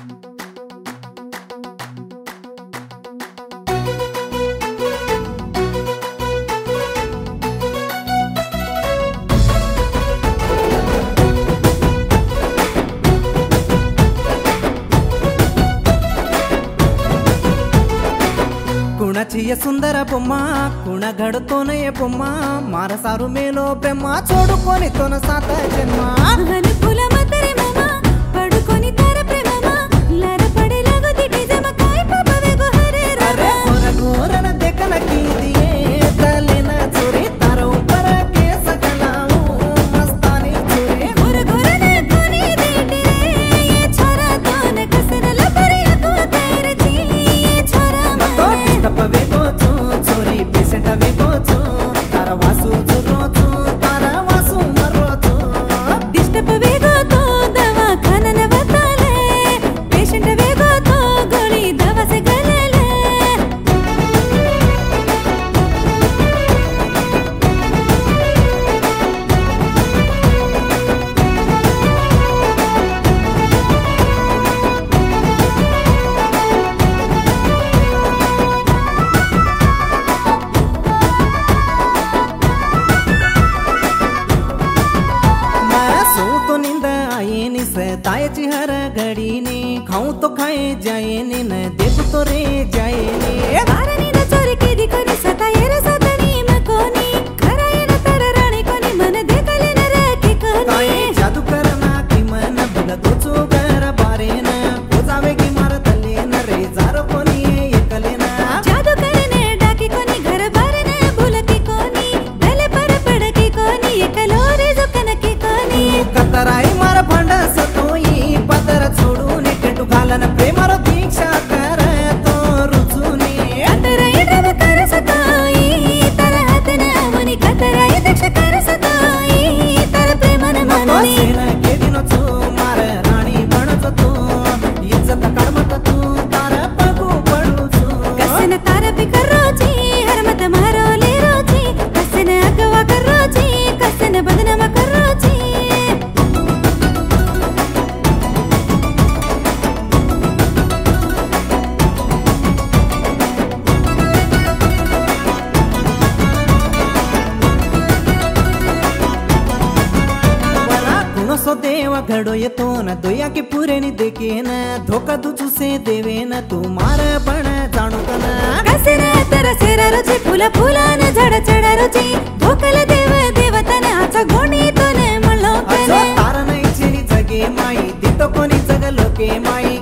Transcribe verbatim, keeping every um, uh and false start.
కుణచియ సుందర బొమ్మ కుణగడుతోనే బొమ్మ మారసారు మేలో బెమ్మ చూడుకొని తొన సాత జన్మ అనుకుల మతరే మమ పడుకొని తర ప్రేమమ లర పడే లగది డిజమ కాయ పబవే గోహరే అరే గోర గోరన देखन की दिए तलेन चोरी तारो पर के सकलाऊ मस्तानी चोरी गोर गोरन कोनी देटे ये छोरा तोन कसर लपरे को तेरे जी ये छोरा तो डिस्टर्ब को चोरी पेशेंट वे को तारा वासु चुरो तारा वासु मरो डिस्टर्ब वेगो तो दवा खानन बताले पेशेंट वेगो तो गोली दवा से गलेले तायची हर घड़ी ने खाऊं तो खाए जाए ने न देख तो रे जाए ने आरनी न चोरी के दिकोनी सताये रे सतनी मकोनी कराये न तर राणी कोनी मन देखले न रखे कोनी ताये जादू करना की मन बुल गोचो घर बारे न गोजावे की मार तले न रे जारो कोनी एकले न जादू करने डाकी कोनी घर बारे न भूल की कोनी दले पर पड़ की कोनी एकलो रे जुकन की कोनी कतराई मार भंड सतोई पदर छोडून केटू घालन प्रेमर दीक्षा कर तो रुचुनी कतराई ड्रम कर सताई तर हातन मनी कतराई दक्ष कर सताई तर प्रेमन मननी सेन के दिनो छु मार राणी बनतो तू इज्जत कड़मत तू तार पगू पडू छु कसन तार बिकर रोजी हरमत मारो ले रोजी कसन अगवा कर रोजी कसन बदनाम कर रोजी सो देवा घडो येतो न दोया के पुरे नि देखे न धोका तुझू से देवे न तू मार पण जाणू कन कसन तर सेरा रोजी फुला फुला न झाड चढा रोजी धोकल देव देवतन आचा गोणी तोने म्हणलो तार नाही चिरी जगे माई दितो कोणी जगलो के माई